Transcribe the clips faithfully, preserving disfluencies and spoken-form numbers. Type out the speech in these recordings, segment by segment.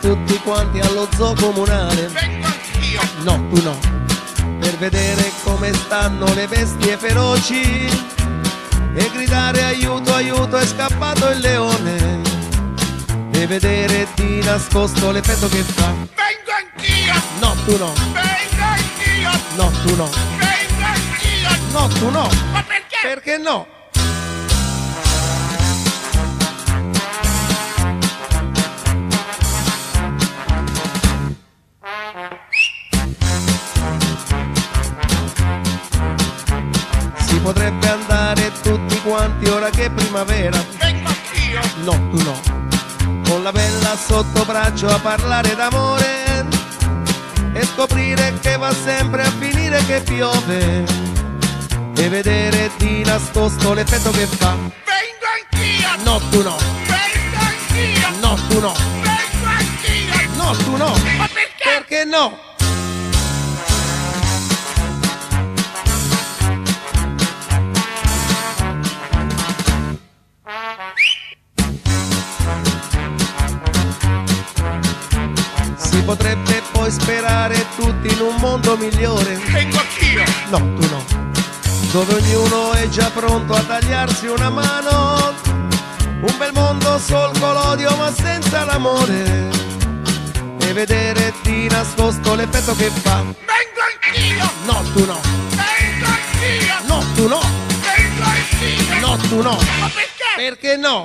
tutti quanti allo zoo comunale. Vengo anch'io. No, tu no. Per vedere come stanno le bestie feroci e gridare aiuto, aiuto, è scappato il leone. E vedere di nascosto l'effetto che fa. Vengo anch'io. No, tu no. Vengo anch'io. No, tu no. Vengo anch'io. No, tu no. Ma perché? Perché no? Si potrebbe andare tutti quanti ora che è primavera. Vengo anch'io. No, tu no. Con la bella sotto braccio a parlare d'amore e scoprire che va sempre a finire che piove e vedere di nascosto l'effetto che fa. Vengo anch'io. No, tu no. Vengo anch'io. No, tu no. Vengo anch'io. No, tu no. Ma perché? Perché no? Si potrebbe poi sperare tutti in un mondo migliore. Vengo anch'io. No, tu no. Dove ognuno è già pronto a tagliarsi una mano. Un bel mondo solco l'odio ma senza l'amore. E vedere di nascosto l'effetto che fa. Vengo anch'io. No, tu no. Vengo anch'io. No, tu no. Vengo anch'io. No, tu no. Ma perché? Perché no?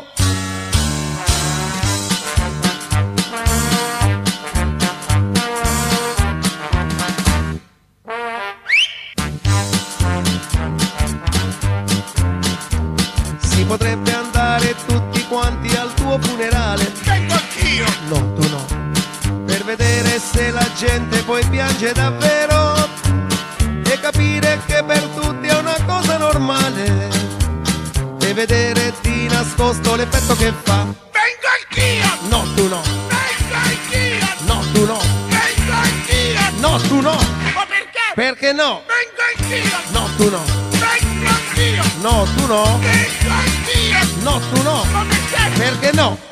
Si potrebbe andare tutti quanti al tuo funerale. Vengo anch'io. No, tu no. Per vedere se la gente poi piange davvero e capire che per tutti è una cosa normale e vedere di nascosto l'effetto che fa. Vengo anch'io. No, tu no. Vengo anch'io. No, tu no. Vengo anch'io. No, tu no. Ma perché? Perché no? Vengo anch'io. No, tu no. Vengo anch'io. No, tu no. Vengo anch'io. No, tu no. Ma perché? Perché no?